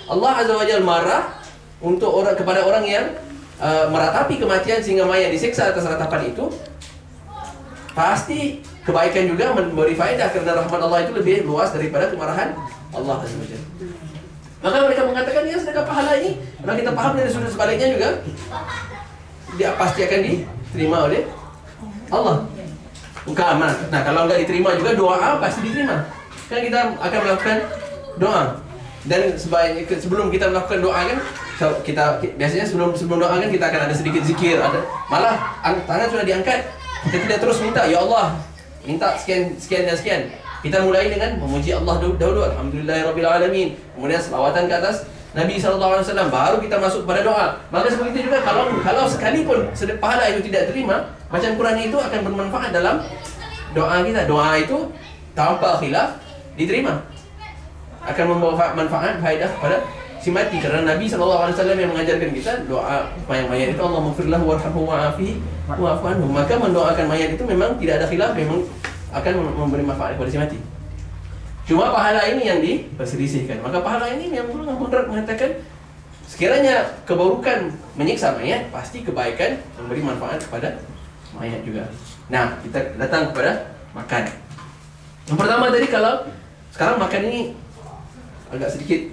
Allah Azza wa Jalla marah untuk kepada orang yang meratapi kematian sehingga mayat disiksa atas ratapan itu, pasti kebaikan juga memberi faedah kerana rahmat Allah itu lebih luas daripada kemarahan Allah Azza wa Jalla. Maka mereka mengatakan, ya sedekah pahala ini, kalau kita paham dari sudut sebaliknya juga, dia pasti akan diterima oleh Allah. Bukan, nah kalau enggak diterima juga, doa pasti diterima. Kan kita akan melakukan doa. Dan sebaiknya sebelum kita melakukan doa kan, kita biasanya sebelum doa kan kita akan ada sedikit zikir, malah tangan sudah diangkat, kita tidak terus minta, ya Allah minta sekian dan sekian. Kita mulai dengan memuji Allah dahulu, alhamdulillahirabbil alamin, kemudian selawatan ke atas Nabi SAW, baru kita masuk pada doa. Maka seperti itu juga kalau sekalipun pahala itu tidak terima, bacaan Quran itu akan bermanfaat dalam doa kita. Doa itu tanpa khilaf diterima, akan membawa manfaat, faedah kepada si mati. Kerana Nabi SAW yang mengajarkan kita doa mayat itu, Allahumma firlahu warhamhu wa'afihi wa'fu anhu. Maka mendoakan mayat itu memang tidak ada khilaf, memang akan memberi manfaat kepada si mati. Cuma pahala ini yang diperselisihkan. Maka pahala ini yang Ibnu Mudarat mengatakan, sekiranya keburukan menyiksa mayat, pasti kebaikan memberi manfaat kepada mayat juga. Nah, kita datang kepada makan. Yang pertama tadi, kalau sekarang makan ini agak sedikit,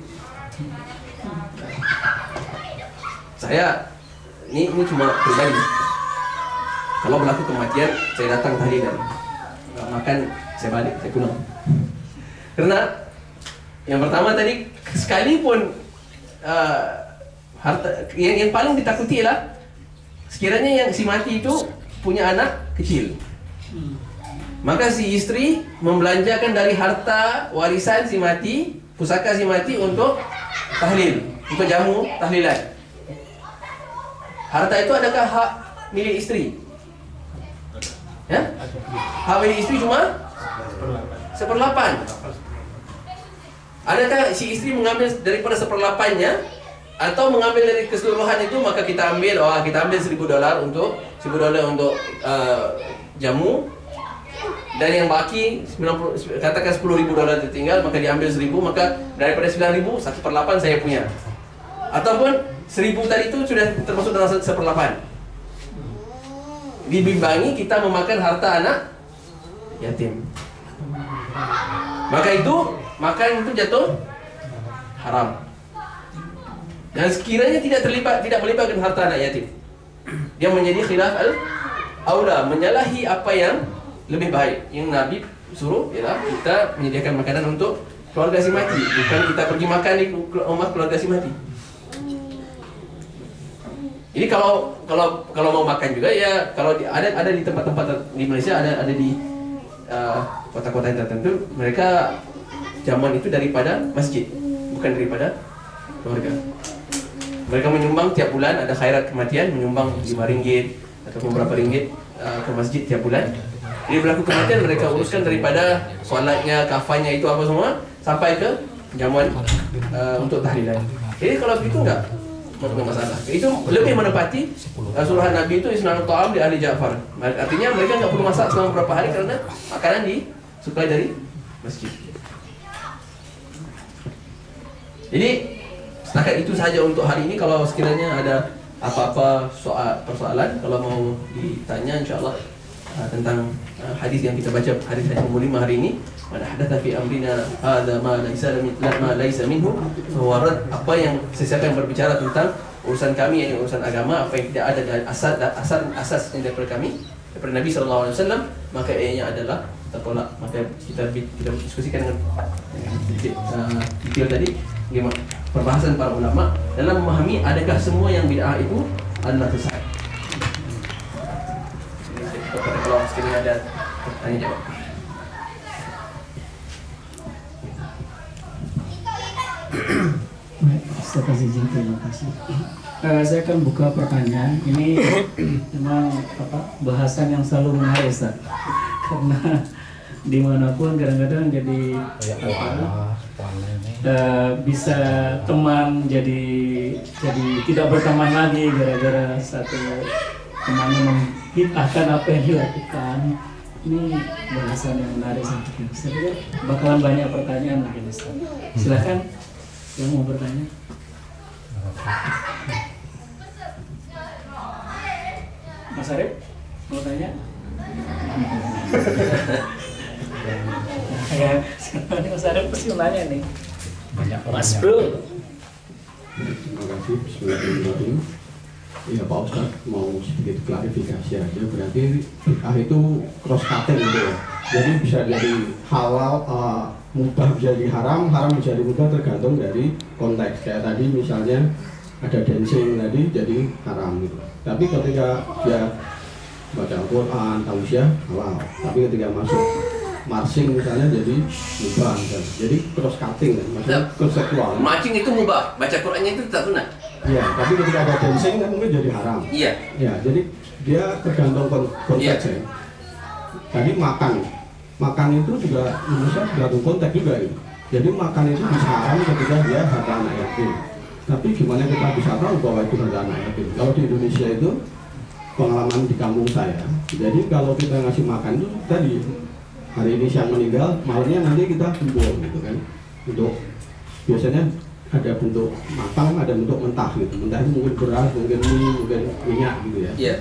saya ini cuma pribadi. Kalau berlaku kematian, saya datang tadi dan makan, saya balik, saya kuno. Karena yang pertama tadi, sekalipun harta yang paling ditakuti lah, sekiranya yang si mati itu punya anak kecil, maka si istri membelanjakan dari harta warisan si mati, pusaka si mati untuk tahlil, untuk jamu tahlilan. Harta itu adakah hak milik istri? Ya? Hak milik istri cuma 1/8. Adakah si istri mengambil daripada 1/8-nya atau mengambil dari keseluruhan itu? Maka kita ambil, kita ambil $1,000 untuk jamu, dan yang baki 90, katakan $10,000 tertinggal, maka diambil 1,000, maka daripada 9,000, 1/8 saya punya. Ataupun 1,000 tadi itu sudah termasuk dalam 1/8. Dibimbangi kita memakan harta anak yatim, maka itu makan itu jatuh haram. Dan sekiranya tidak melibatkan harta anak yatim, dia menjadi khilaf al-aula, menyalahi apa yang lebih baik. Yang Nabi suruh ialah kita menyediakan makanan untuk keluarga si mati, bukan kita pergi makan di rumah keluarga si mati. Ini kalau mau makan juga, ya kalau ada di tempat-tempat di Malaysia, ada di kota-kota yang tertentu, mereka jamuan itu daripada masjid, bukan daripada keluarga. Mereka menyumbang tiap bulan, ada khairat kematian, menyumbang RM5 ataupun berapa ringgit ke masjid tiap bulan. Jadi berlaku kematian, mereka uruskan daripada solatnya, kafannya itu apa semua, sampai ke jamuan untuk tahlilan. Jadi kalau begitu enggak masalah. Itu lebih menepati suruhan Nabi itu isna'ut ta'am di ahli Ja'far. Artinya mereka enggak perlu masak selama beberapa hari kerana makanan disuplai dari masjid. Jadi setakat itu saja untuk hari ini. Kalau sekiranya ada apa-apa persoalan, kalau mau ditanya, insyaAllah tentang hadis yang kita baca, hadis nomor 5 hari ini, man ahdatha fi amrina hadza ma laysa minhu fahuwa rad. Apa yang sesiapa yang berbicara tentang urusan kami, yang urusan agama, apa yang tidak ada dari asas yang daripada kami, daripada Nabi SAW, maka ianya adalah tertolak. Maka kita diskusikan dengan sedikit detail tadi bagaimana perbahasan para ulama dalam memahami adakah semua yang bid'ah itu adalah sesat. Kalau sekiranya ada tanya jawab. Ustaz izin, terima kasih. Saya akan buka pertanyaan. Ini memang bahasan yang selalu menarik, Ustaz. Karena dimanapun kadang-kadang jadi bisa teman jadi tidak berteman lagi gara-gara satu teman menghitahkan apa yang dilakukan. Ini bahasan yang menarik. Saya pikir bakalan banyak pertanyaan mungkin, Ustaz. Silakan. Yang mau bertanya? Mas Arif, mau tanya? Ya, sekarang Mas Arif pasti mau nanya nih. Mas Bro. Terima kasih. Bismillahirrahmanirrahim. Iya Pak Ustadz, mau sedikit klarifikasi aja. Berarti bid'ah itu cross cutting gitu ya. Jadi bisa jadi halal, mubah bisa jadi haram, haram bisa jadi mubah tergantung dari konteks. Kayak tadi misalnya ada dancing tadi jadi haram gitu. Tapi ketika dia baca Al-Quran, tausiah halal. Tapi ketika masuk marching misalnya jadi mubah misalnya. Jadi cross cutting kan, maksudnya konseptual. Marching itu mubah, baca Qurannya itu tak sunat. Iya, tapi ketika ada dancing kan mungkin jadi haram. Iya. Ya, jadi dia tergantung konteks ya. Tadi makan itu juga menurut saya tergantung konteks juga gitu. Jadi makan itu bisa haram ketika dia harta anak yatim. Tapi gimana kita bisa tahu bahwa itu harta anak yatim? Kalau di Indonesia itu pengalaman di kampung saya. Jadi kalau kita ngasih makan itu tadi hari ini siang meninggal, malamnya nanti kita kumpul gitu kan. Untuk biasanya ada bentuk matang, ada bentuk mentah gitu. Mentah itu mungkin beras, mungkin mie, mungkin minyak gitu ya. Iya.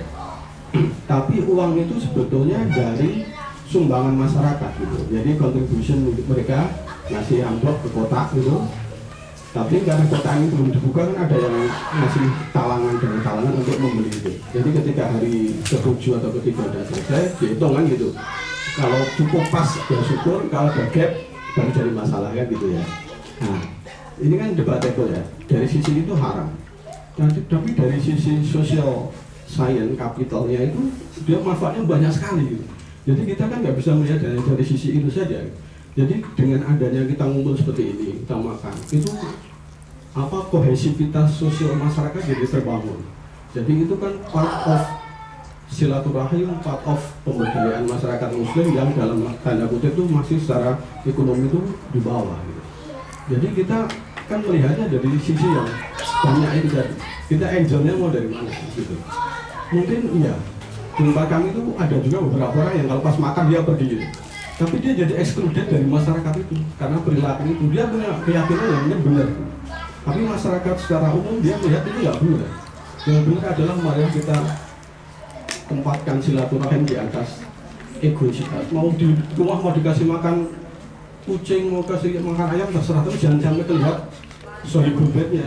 Tapi uang itu sebetulnya dari sumbangan masyarakat gitu. Jadi contribution mereka ngasih amplop ke kotak gitu. Tapi karena kotak ini belum dibuka kan ada yang ngasih talangan dari talangan untuk membeli itu. Jadi ketika hari ke-7 atau ke-3 sudah selesai, dihitung kan gitu. Kalau cukup pas ya syukur, kalau ada gap baru jadi masalah kan gitu ya. Nah, ini kan debatable ya. Dari sisi itu haram. Tapi dari sisi social science capitalnya itu dia manfaatnya banyak sekali gitu. Jadi kita kan nggak bisa melihat dari sisi itu saja. Jadi dengan adanya kita ngumpul seperti ini, kita makan, itu apa kohesivitas sosial masyarakat jadi terbangun. Jadi itu kan part of silaturahim, part of pemberdayaan masyarakat Muslim yang dalam tanda kutip itu masih secara ekonomi itu di bawah. Gitu. Jadi kita kan melihatnya dari sisi yang banyak itu tadi. Kita enjoy-nya mau dari mana gitu. Mungkin iya. Di tempat kami itu ada juga beberapa orang yang kalau pas makan dia pergi gitu. Tapi dia jadi excluded dari masyarakat itu karena perilaku itu dia punya keyakinan yang ini benar. Tapi masyarakat secara umum dia melihat itu nggak benar. Yang benar adalah mari kita tempatkan silaturahim di atas egoisitas. Mau di rumah mau dikasih makan kucing, mau kasih makan ayam terserah, tapi jangan sampai terlihat sohibul bednya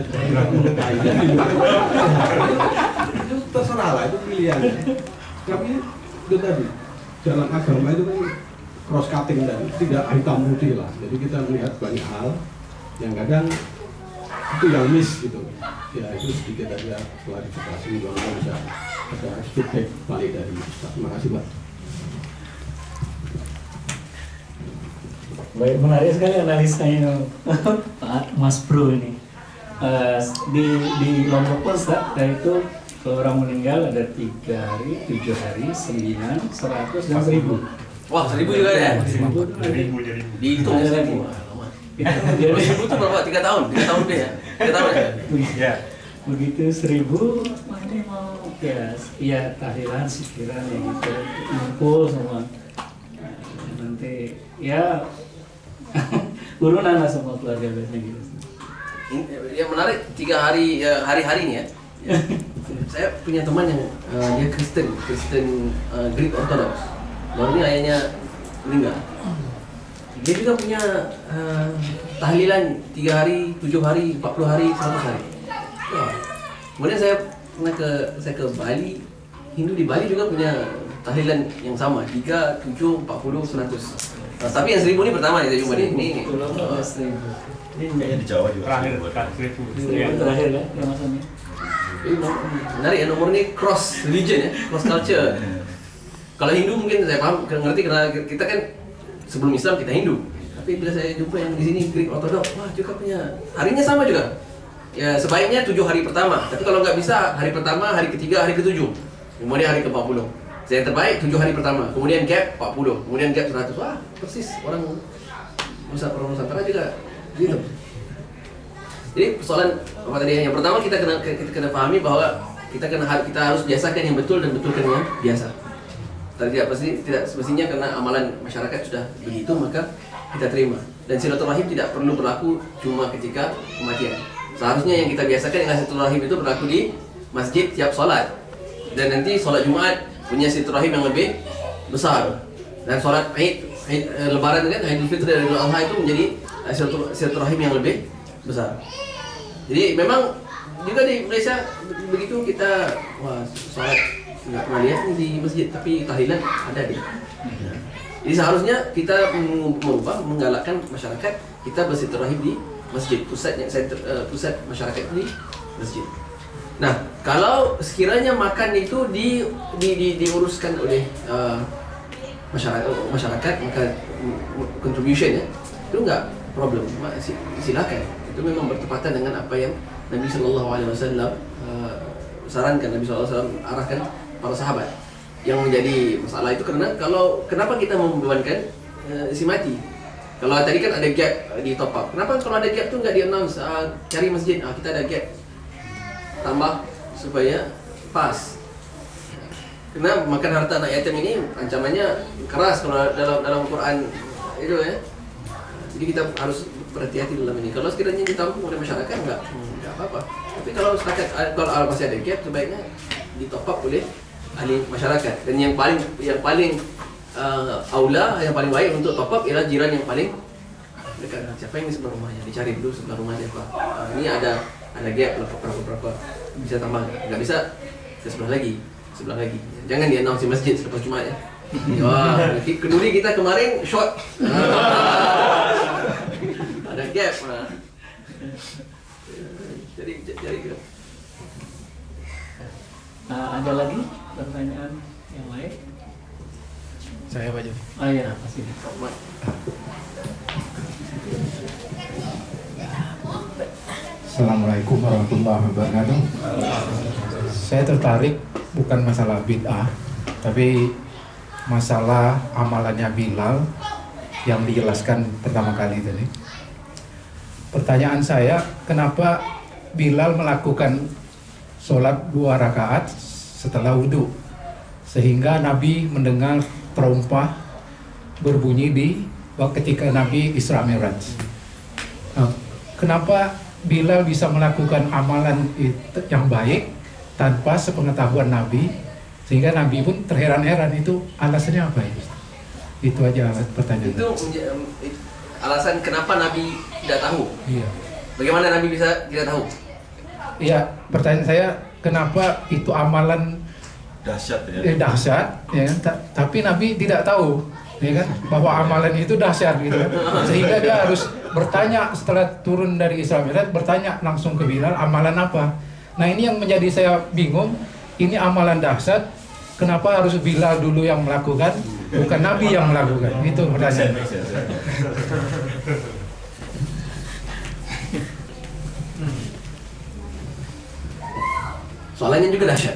itu terserah lah, itu pilihan. Tapi itu tadi dalam agama itu kan cross cutting dan tidak hitam putih lah. Jadi kita melihat banyak hal yang kadang itu yang miss gitu. Ya itu sedikit aja klarifikasi, mudah-mudahan bisa ada feedback balik dari Ustaz. Terima kasih Pak. Baik, menarik sekali analisanya Pak Mas Bro ini. Di Lombok pun itu kalau orang meninggal ada 3 hari, 7 hari, 9, 100 dan 1000. Wah, 1000 juga ya? 1000. Dihitung 1000. Itu 1000 itu berapa? 3 tahun? 3 tahun deh ya? 3 tahun ya? Begitu 1000, ini mau ya tahlilan, sikiran ya gitu, ngumpul semua. Nanti ya urunan lah semua keluarga biasanya gitu. Yang menarik 3 hari hari-hari ini ya. Saya punya teman yang dia Kristen Greek Orthodox. Baru ini ayahnya meninggal. Dia juga punya tahlilan 3 hari, 7 hari, 40 hari, 100 hari. Kemudian saya ke Bali. Hindu di Bali juga punya tahlilan yang sama, 3, 7, 40, 100. Tapi yang 1000 ini pertama nih saya jumpa ini. Ini kayaknya di Jawa juga. Terakhir ya, maksudnya. Ini menarik ya, nomor ini cross religion ya, cross culture. Kalau Hindu mungkin saya paham, ngerti karena kita kan sebelum Islam kita Hindu. Tapi bila saya jumpa yang di sini Greek Orthodox, wah juga punya harinya sama juga. Ya sebaiknya 7 hari pertama. Tapi kalau nggak bisa hari pertama, hari ketiga, hari ke-7, kemudian hari ke-40. Saya terbaik 7 hari pertama, kemudian gap 40, kemudian gap 100. Wah persis orang Nusantara juga gitu. Jadi persoalan apa tadi? Yang pertama kita kena pahami bahwa kita harus biasakan yang betul dan betulkan yang biasa. Tidak semestinya karena amalan masyarakat sudah begitu maka kita terima. Dan silaturahim tidak perlu berlaku cuma ketika kematian. Seharusnya yang kita biasakan dengan silaturahim itu berlaku di masjid tiap solat. Dan nanti solat Jumaat punya silaturahim yang lebih besar. Dan solat Id Lebaran kan, Idul Fitri dan Idul Adha itu menjadi silaturahim yang lebih besar. Jadi memang juga di Malaysia begitu kita solat nggak pernah lihat di masjid, tapi tahlilan ada di. Jadi seharusnya kita menggalakkan masyarakat kita bersilaturahim di masjid, pusat masyarakat di masjid. Nah, kalau sekiranya makan itu diuruskan oleh masyarakat maka contribution ya itu enggak problem, silakan. Itu memang bertepatan dengan apa yang Nabi SAW sarankan, Nabi SAW arahkan para sahabat. Yang menjadi masalah itu karena kenapa kita membebankan si mati? Kalau tadi kan ada gap di top up. Kenapa kalau ada gap tu enggak di-announce cari masjid, kita ada gap. Tambah supaya pas. Karena makan harta anak yatim ini ancamannya keras kalau dalam Quran itu ya. Jadi kita harus berhati-hati dalam ini. Kalau sekiranya ditampung oleh masyarakat enggak apa-apa. Tapi kalau masih ada gap sebaiknya di-top up oleh ahli masyarakat. Dan yang paling aula, yang paling baik untuk top up ialah jiran yang paling dekat. Siapa yang di sebelah rumahnya, dicari dulu sebelah rumahnya Pak. Ini ada gap berapa bisa tambah, nggak bisa ke sebelah lagi. Jangan di-announce di masjid selepas Jumaat ya. Wah, kenduri kita kemarin short. Ada gap. Jadi ada lagi pertanyaan yang lain? Saya Pak Jum. Iya, pasti. Assalamualaikum warahmatullahi wabarakatuh. Saya tertarik bukan masalah bid'ah, tapi masalah amalannya Bilal yang dijelaskan pertama kali tadi. Pertanyaan saya, kenapa Bilal melakukan sholat 2 rakaat setelah wudhu, sehingga Nabi mendengar terompah berbunyi ketika Nabi Isra Mi'raj. Nah, kenapa Bilal bisa melakukan amalan yang baik tanpa sepengetahuan Nabi, sehingga Nabi pun terheran-heran? Itu alasannya apa itu? Itu aja pertanyaan. Itu alasan kenapa Nabi tidak tahu. Iya. Bagaimana Nabi bisa tidak tahu? Iya, pertanyaan saya, kenapa itu amalan Dahsyat ya. Dahsyat, ya, tapi Nabi tidak tahu, ya kan, bahwa amalan itu dahsyat gitu kan. Sehingga dia harus bertanya setelah turun dari Isra Mi'raj, bertanya langsung ke Bilal, amalan apa? Nah, ini yang menjadi saya bingung. Ini amalan dahsyat, kenapa harus Bilal dulu yang melakukan, bukan Nabi yang melakukan? Itu pertanyaan. Soalannya juga dahsyat.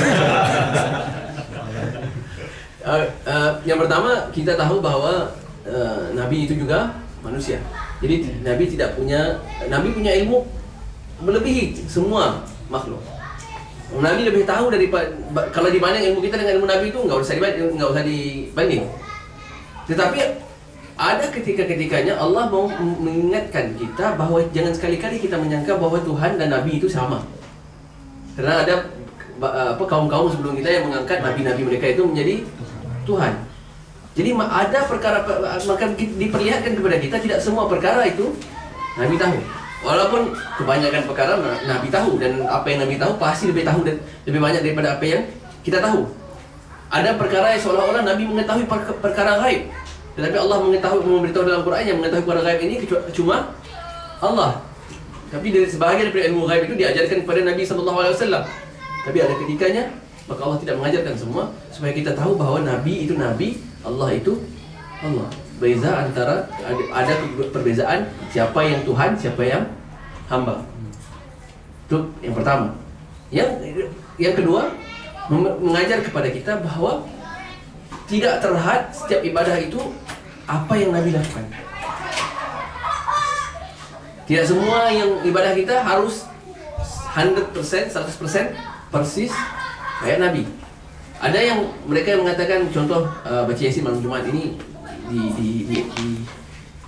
Yang pertama, kita tahu bahwa Nabi itu juga manusia. Jadi Nabi punya ilmu melebihi semua makhluk. Nabi lebih tahu daripada, kalau dibanding ilmu kita dengan ilmu Nabi itu nggak usah dibanding. Tetapi ada ketikanya Allah mau mengingatkan kita bahwa jangan sekali-kali kita menyangka bahwa Tuhan dan Nabi itu sama. Karena ada kaum-kaum sebelum kita yang mengangkat nabi-nabi mereka itu menjadi Tuhan. Jadi ada perkara, maka diperlihatkan kepada kita tidak semua perkara itu Nabi tahu. Walaupun kebanyakan perkara Nabi tahu, dan apa yang Nabi tahu pasti lebih tahu dan lebih banyak daripada apa yang kita tahu. Ada perkara yang seolah-olah Nabi mengetahui perkara gaib, tetapi Allah memberitahu dalam Quran yang mengetahui perkara gaib ini cuma Allah. Tapi dari sebahagian daripada ilmu gaib itu diajarkan kepada Nabi SAW. Tapi ada ketikanya, maka Allah tidak mengajarkan semua, supaya kita tahu bahwa Nabi itu Nabi, Allah itu Allah. Beza antara, ada perbezaan siapa yang Tuhan, siapa yang hamba. Itu yang pertama. Yang kedua, mengajar kepada kita bahwa tidak terlihat setiap ibadah itu apa yang Nabi lakukan. Tidak semua yang ibadah kita harus 100%, 100% persis kayak Nabi. Ada mereka yang mengatakan, contoh baca Yasin malam Jumat ini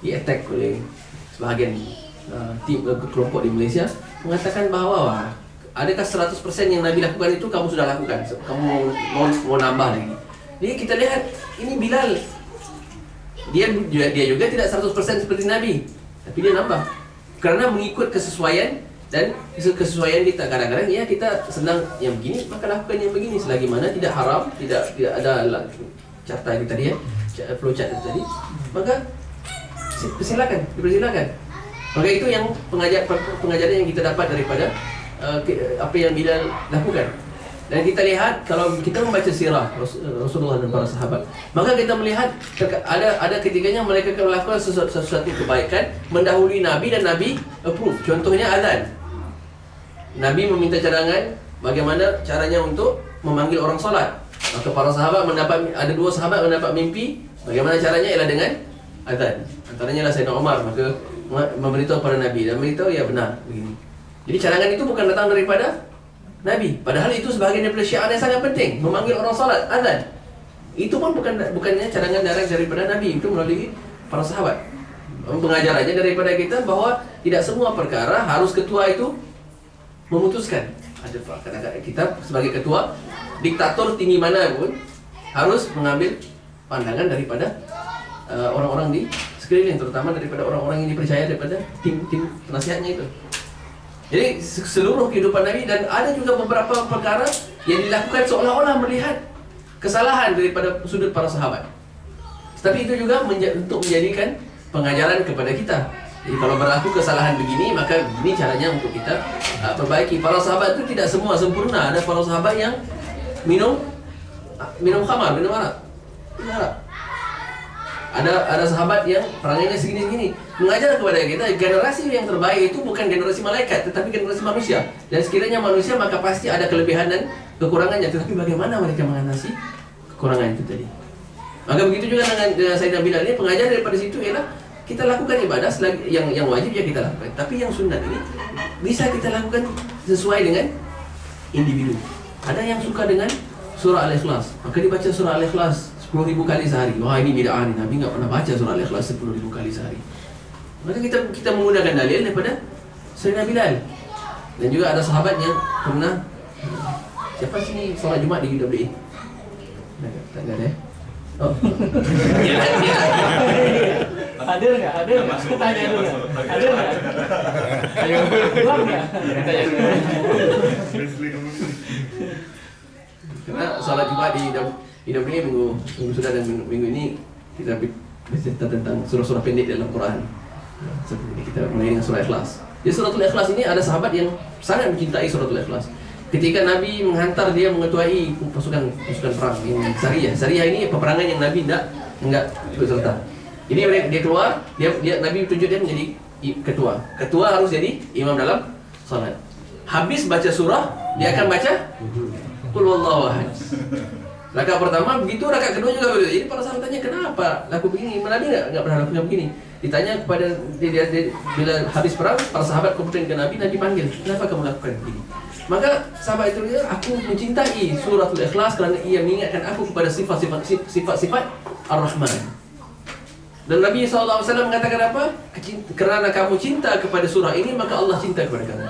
di-attack oleh sebahagian kelompok di Malaysia, mengatakan bahawa adakah 100% yang Nabi lakukan itu kamu sudah lakukan, kamu mau nambah lagi. Jadi kita lihat ini Bilal, dia juga tidak 100% seperti Nabi, tapi dia nambah kerana mengikut kesesuaian. Dan kesesuaian kita, kadang-kadang ya kita senang yang begini, maka lakukan yang begini selagi mana tidak haram, tidak ada carta kita tadi flow chart tadi, maka dipersilakan. Maka itu yang pengajaran yang kita dapat daripada apa yang Bilal lakukan. Dan kita lihat kalau kita membaca sirah Rasulullah dan para sahabat, maka kita melihat ada ketiganya mereka melakukan sesuatu kebaikan mendahului Nabi dan Nabi approve. Contohnya azan. Nabi meminta cadangan bagaimana caranya untuk memanggil orang solat. Maka para sahabat ada 2 sahabat mendapat mimpi bagaimana caranya ialah dengan azan. Antaranya Sayyidina Umar, maka memberitahu kepada Nabi dan memberitahu ya benar begini. Jadi cadangan itu bukan datang daripada Nabi, padahal itu sebahagian daripada syiar yang sangat penting, memanggil orang solat, azan. Itu pun bukannya cadangan darah daripada Nabi, itu melalui para sahabat. Pengajarannya daripada kita bahawa tidak semua perkara harus ketua itu memutuskan. Ada kadang-kadang kita sebagai ketua, diktator tinggi mana pun harus mengambil pandangan daripada orang-orang di sekeliling, terutama daripada orang-orang yang dipercaya daripada tim penasihatnya itu. Jadi seluruh kehidupan Nabi, dan ada juga beberapa perkara yang dilakukan seolah-olah melihat kesalahan daripada sudut para sahabat. Tapi itu juga untuk menjadikan pengajaran kepada kita. Jadi kalau berlaku kesalahan begini, maka ini caranya untuk kita perbaiki. Para sahabat itu tidak semua sempurna. Ada para sahabat yang minum khamar, minum arak. Ada sahabat yang perangainya segini-segini. Mengajar kepada kita, generasi yang terbaik itu bukan generasi malaikat, tetapi generasi manusia. Dan sekiranya manusia, maka pasti ada kelebihan dan kekurangannya. Tetapi bagaimana mereka mengatasi kekurangan itu tadi? Maka begitu juga dengan Sayyidina Bilal ini, pengajar daripada situ ialah kita lakukan ibadah yang wajib ya kita lakukan. Tapi yang sunat ini bisa kita lakukan sesuai dengan individu. Ada yang suka dengan surah Al-Ikhlas, maka dibaca surah Al-Ikhlas 10,000 kali sehari. Wah, ini bid'ah ni, Nabi enggak pernah baca surah Al-Ikhlas 10,000 kali sehari. Maka kita menggunakan dalil daripada Sayyidina Bilal. Dan juga ada sahabat yang pernah, siapa sini solat Jumaat di UWA? Tak ada. Oh. Ada nggak? Tanya dulu nggak? Ada nggak? Ayo, belum nggak? Karena salat Jumaat di UWA minggu sudah dan minggu ini kita bercerita tentang surah-surah pendek dalam Quran. Seperti ini kita mulai dengan surah Ikhlas. Di suratul Ikhlas ini ada sahabat yang sangat mencintai suratul Ikhlas. Ketika Nabi menghantar dia mengetuai pasukan perang yang Sariyah ini peperangan yang Nabi enggak ikut serta. Jadi dia keluar, Nabi tunjuk dia menjadi ketua. Ketua harus jadi imam dalam salat. Habis baca surah, dia akan baca Qul huwallahu ahad. Rakaat pertama begitu, rakaat kedua juga begitu. Jadi para sahabat tanya, kenapa laku begini? Nabi enggak pernah lakukan begini. Ditanya kepada dia bila habis perang, para sahabat komplain ke Nabi panggil, kenapa kamu lakukan begini? Maka sahabat itu dia, aku mencintai suratul Ikhlas kerana ia mengingatkan aku kepada sifat-sifat Ar-Rahman. Dan Nabi SAW mengatakan apa? Kerana kamu cinta kepada surah ini, maka Allah cinta kepada kamu.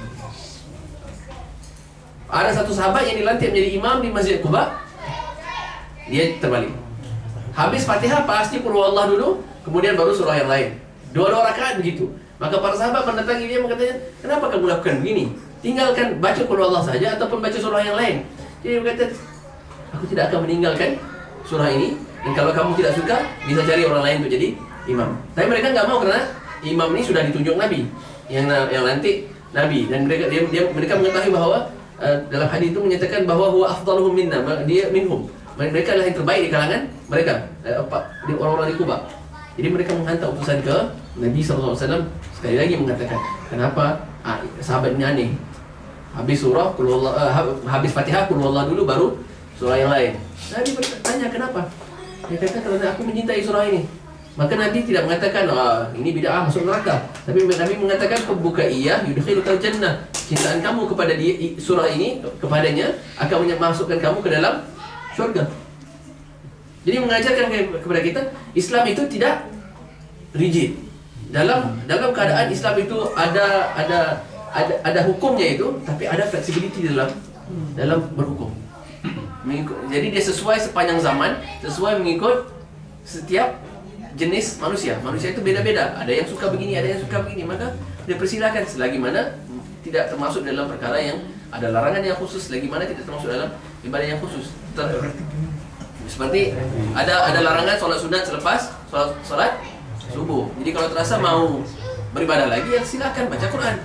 Ada satu sahabat yang dilantik menjadi imam di Masjid Quba. Dia terbalik. Habis Fatihah pasti Qul huwallah dulu, kemudian baru surah yang lain. Dua rakaat begitu. Maka para sahabat mendatangi dia mengatakan, kenapa kamu lakukan begini? Tinggalkan baca Qul huwallah saja ataupun baca surah yang lain. Jadi dia berkata, aku tidak akan meninggalkan surah ini. Dan kalau kamu tidak suka, bisa cari orang lain untuk jadi imam. Tapi mereka enggak mau kerana imam ini sudah ditunjuk Nabi, yang lantik Nabi. Dan mereka mengetahui bahawa dalam hadis itu menyatakan bahawa huwa afdaluhum minna, dia minhum. Mereka adalah yang terbaik di kalangan mereka, orang-orang di Kuba. Jadi mereka menghantar utusan ke Nabi SAW. Sekali lagi mengatakan, kenapa sahabat ini aneh? Habis surah habis Fatihah Qul huwallah dulu, baru surah yang lain. Nabi bertanya kenapa? Dia kata, kerana aku mencintai surah ini. Maka Nabi tidak mengatakan ini bid'ah masuk neraka. Tapi Nabi mengatakan pembuka iya yudkhilukal jannah. Cintaan kamu kepada surah ini, kepadanya akan memasukkan kamu ke dalam syurga. Jadi mengajarkan kepada kita, Islam itu tidak rigid. Dalam keadaan Islam itu ada hukumnya itu, tapi ada flexibility dalam berhukum. Jadi dia sesuai sepanjang zaman, sesuai mengikut setiap jenis manusia. Manusia itu beda-beda. Ada yang suka begini, ada yang suka begini. Maka dia persilakan selagi mana tidak termasuk dalam perkara yang ada larangan yang khusus, selagi mana tidak termasuk dalam ibadah yang khusus. Seperti ada larangan solat sunat selepas solat subuh. Jadi kalau terasa mau beribadah lagi, ya silakan baca Quran.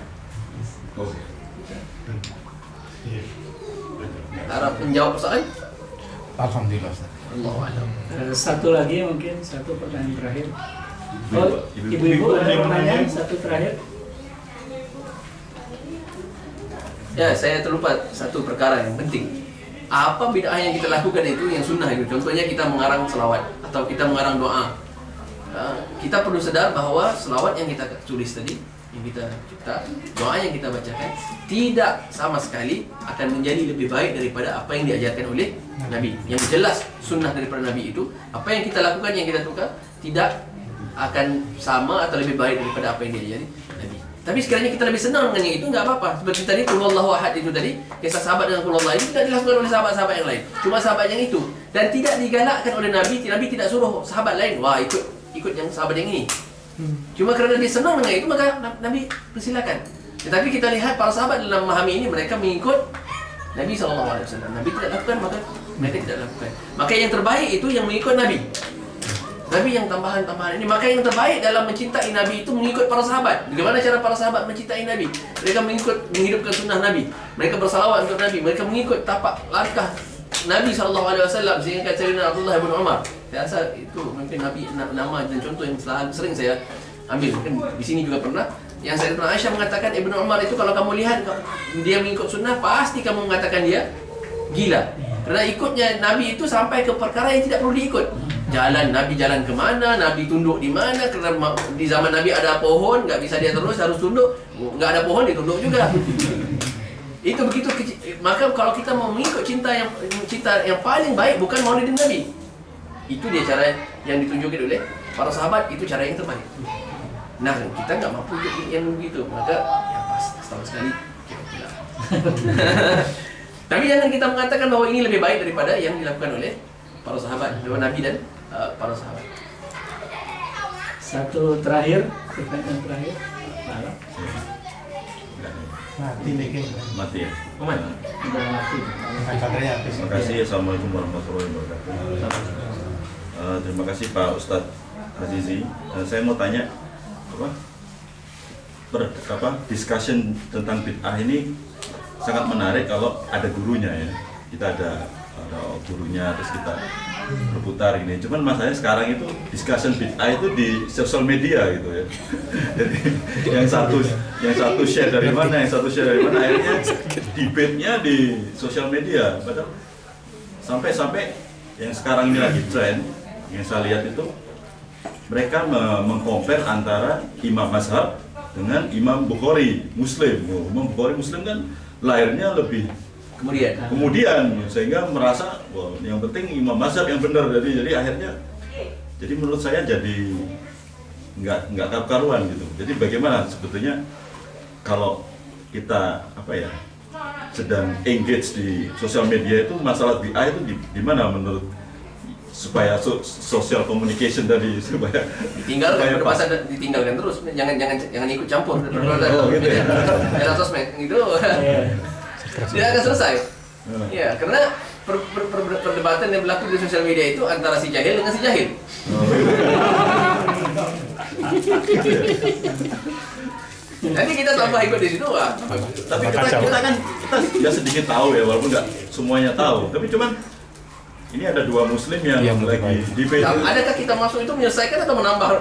Harap menjawab persoalan. Alhamdulillah. Allahu a'lam. Satu lagi mungkin, satu pertanyaan terakhir. Oh, ibu-ibu ada pertanyaan satu terakhir. Ya, saya terlupa satu perkara yang penting. Apa bid'ah yang kita lakukan itu yang sunnah itu? Contohnya kita mengarang selawat atau kita mengarang doa. Kita perlu sadar bahwa selawat yang kita tulis tadi, yang kita cipta, doa yang kita bacakan tidak sama sekali akan menjadi lebih baik daripada apa yang diajarkan oleh Nabi. Yang jelas sunnah daripada Nabi itu, apa yang kita lakukan, yang kita tukar tidak akan sama atau lebih baik daripada apa yang diajari Nabi. Tapi sekiranya kita lebih senang dengan yang itu, nggak apa-apa. Seperti tadi Qul Huwallahu Ahad itu tadi, kisah sahabat dengan Qul Huwallahu itu tidak dilakukan oleh sahabat-sahabat yang lain, cuma sahabat yang itu, dan tidak digalakkan oleh Nabi. Nabi tidak suruh sahabat lain, wah ikut yang sahabat yang ini. Cuma kerana dia senang dengan itu, maka Nabi persilakan. Tetapi kita lihat para sahabat dalam memahami ini, mereka mengikut Nabi SAW. Nabi tidak lakukan, maka mereka tidak lakukan. Maka yang terbaik itu yang mengikut Nabi. Nabi yang tambahan-tambahan ini. Maka yang terbaik dalam mencintai Nabi itu mengikut para sahabat. Bagaimana cara para sahabat mencintai Nabi? Mereka menghidupkan sunnah Nabi. Mereka bersalawat untuk Nabi. Mereka mengikut tapak langkah Nabi SAW. Sehingga kata Sayyidina Abdullah bin Umar, saya rasa itu mungkin Nabi nama dan contoh yang sering saya ambil. Mungkin di sini juga pernah. Yang Sayyidina Aisyah mengatakan Ibnu Umar itu kalau kamu lihat dia mengikut sunnah, pasti kamu mengatakan dia gila. Karena ikutnya Nabi itu sampai ke perkara yang tidak perlu diikut. Nabi jalan kemana, Nabi tunduk di mana. Kerana di zaman Nabi ada pohon, nggak bisa dia terus, harus tunduk. Nggak ada pohon, dia tunduk juga. Itu begitu kecil. Maka kalau kita mau mengikut cinta yang paling baik, bukan maulidin Nabi. Itu dia cara yang ditunjukin oleh para sahabat. Itu cara yang terbaik. Nah, kita nggak mampu yang begitu, maka ya pas setahun sekali kira-kira. Tapi jangan kita mengatakan bahwa ini lebih baik daripada yang dilakukan oleh para sahabat, Nabi dan para sahabat. Satu terakhir, pertanyaan terakhir. Mati ya. Udah mati. Terima kasih. Assalamualaikum warahmatullahi wabarakatuh. Terima kasih Pak Ustadz Azizi. Saya mau tanya discussion tentang bid'ah ini sangat menarik kalau ada gurunya ya. Kita ada gurunya, terus kita berputar ini. Cuman masalahnya sekarang itu discussion bid'ah itu di sosial media gitu ya. Jadi yang satu share dari mana, akhirnya debate-nya di sosial media. Padahal sampai yang sekarang ini lagi tren, yang saya lihat itu mereka mengcompare antara imam mazhab dengan Imam Bukhari Muslim. Imam Bukhari Muslim kan lahirnya lebih kemudian sehingga merasa wah, yang penting imam mazhab yang benar. Jadi akhirnya menurut saya jadi nggak karu-karuan gitu. Jadi bagaimana sebetulnya kalau kita sedang engage di sosial media itu, masalah BI itu di mana menurut supaya social communication tadi supaya ditinggalkan terus, jangan ikut campur gitu ya. Dalam sosmed itu tidak akan selesai. Ya, karena perdebatan yang berlaku di sosial media itu antara si jahil dengan si jahil. Nanti kita tambah ikut di situ tapi kita kan sedikit tahu ya, walaupun nggak semuanya tahu. Tapi cuman ini ada dua muslim yang lagi debate. Adakah kita masuk itu menyelesaikan atau menambah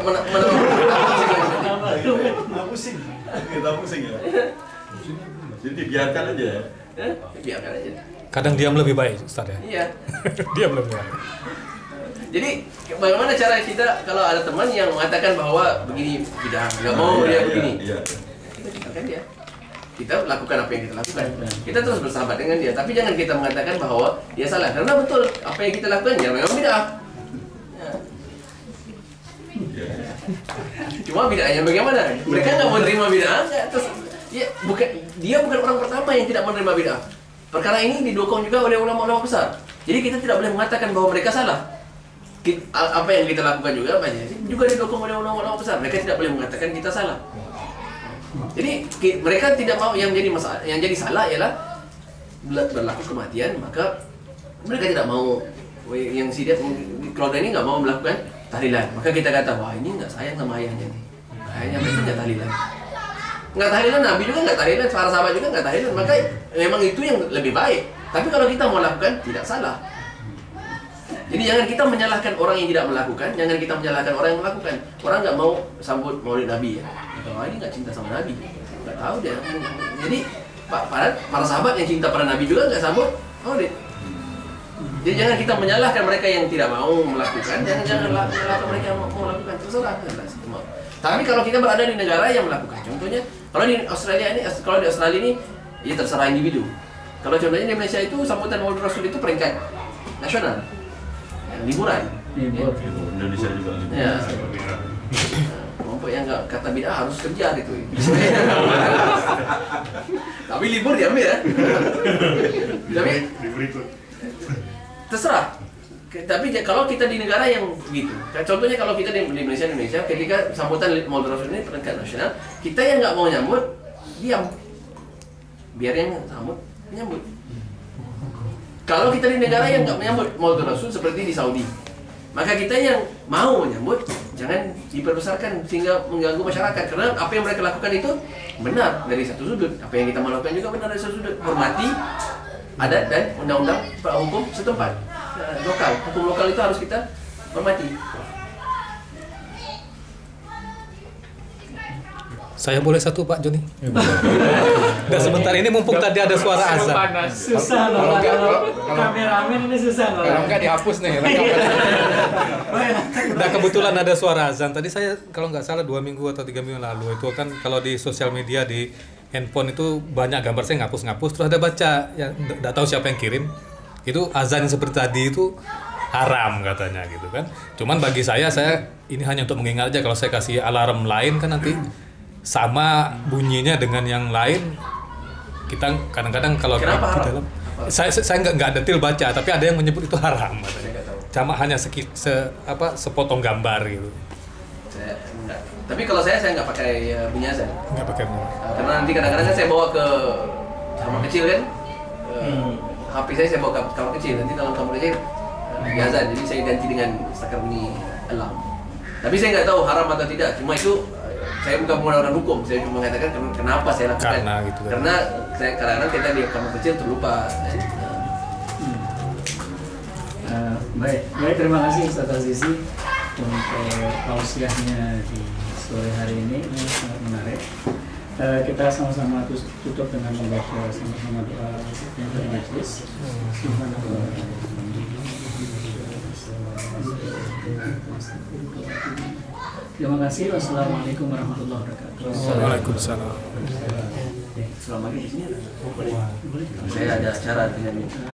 pusing? Kita pusing ya. Jadi dibiarkan aja ya. Biarkan aja. Kadang diam lebih baik, Ustaz ya. Iya. Diam lebih baik. Jadi bagaimana cara kita kalau ada teman yang mengatakan bahwa begini tidak mau dia begini. Iya. Kita tinggalkan dia. Kita lakukan apa yang kita lakukan. Kita terus bersahabat dengan dia. Tapi jangan kita mengatakan bahwa dia salah. Karena betul apa yang kita lakukan ya memang bid'ah. Ya. Cuma bid'ahnya bagaimana? Mereka nggak mau menerima bid'ah, terus dia bukan orang pertama yang tidak menerima bid'ah. Perkara ini didukung juga oleh ulama-ulama besar. Jadi kita tidak boleh mengatakan bahwa mereka salah. Apa yang kita lakukan juga banyak juga didukung oleh ulama-ulama besar. Mereka tidak boleh mengatakan kita salah. Jadi mereka tidak mau yang jadi masalah, yang jadi salah ialah berlaku kematian, maka mereka tidak mau yang si dia keluarga ini nggak mau melakukan tahlilan. Maka kita kata wah ini nggak sayang sama ayahnya nih. Ayahnya mereka nggak tahlilan. Nggak tahlilan, Nabi juga nggak tahlilan, para sahabat juga nggak tahlilan. Maka memang itu yang lebih baik. Tapi kalau kita mau lakukan tidak salah. Jadi jangan kita menyalahkan orang yang tidak melakukan, jangan kita menyalahkan orang yang melakukan. Orang nggak mau sambut Maulid Nabi ya. Kalau ini nggak cinta sama Nabi, nggak tahu dia. Jadi para sahabat yang cinta pada Nabi juga nggak sambut Maulid. Jadi jangan kita menyalahkan mereka yang tidak mau melakukan, jangan menyalahkan mereka yang mau melakukan, terserah. Tapi kalau kita berada di negara yang melakukan, contohnya kalau di Australia ini, ya terserah individu. Kalau contohnya di Malaysia itu sambutan Maulid Rasul itu peringkat nasional, liburan. Indonesia juga liburan. Ya. Kelompok yang nggak kata bid'ah harus kerja gitu. Tapi libur diambil ya. Tapi terserah. Tapi kalau kita di negara yang begitu, contohnya kalau kita di Indonesia, ketika sambutan Maulid Rasul ini peringkat nasional, kita yang nggak mau nyambut, diam. Biar yang sambut menyambut. Kalau kita di negara yang nggak menyambut Maulid Rasul seperti di Saudi, maka kita yang mau menyambut jangan diperbesarkan sehingga mengganggu masyarakat, karena apa yang mereka lakukan itu benar dari satu sudut, apa yang kita melakukan juga benar dari satu sudut. Hormati adat dan undang-undang hukum setempat, lokal, hukum lokal itu harus kita hormati. Saya boleh satu Pak Joni? Dan sebentar ini mumpung tadi ada suara azan. Susah loh, kalau kameramen ini susah loh. Kalau nggak dihapus nih. Nah kebetulan ada suara azan. Tadi saya kalau nggak salah 2 minggu atau 3 minggu lalu itu kan kalau di sosial media di handphone itu banyak gambar saya ngapus-ngapus, terus ada baca ya nggak tahu siapa yang kirim. Itu azan yang seperti tadi itu haram katanya gitu kan. Cuman bagi saya ini hanya untuk mengingat aja, kalau saya kasih alarm lain kan nanti sama bunyinya dengan yang lain. Kita kadang-kadang kalau di dalam saya nggak detail baca, tapi ada yang menyebut itu haram katanya. Cuma hanya sepotong gambar gitu. Tapi kalau saya nggak pakai bunyi azan. Nggak pakai bunyi. Karena nanti kadang-kadang kan saya bawa ke kamar kecil kan. HP saya bawa ke kamar kecil, nanti dalam kamar kecil azan, jadi saya ganti dengan stakar bunyi alarm. Tapi saya nggak tahu haram atau tidak, cuma itu saya bukan pengenalan hukum, saya cuma mengatakan kenapa saya lakukan. Karena saya kadang-kadang kita di kamar kecil terlupa. Baik, terima kasih Ustaz Azizi untuk tausiahnya di sore hari ini, sangat menarik. Kita sama-sama tutup dengan membaca sama-sama doa yang dari majelis. Terima kasih. Wassalamualaikum warahmatullahi wabarakatuh. Waalaikumsalam. Selama ini di sini ada. Saya ada acara dengan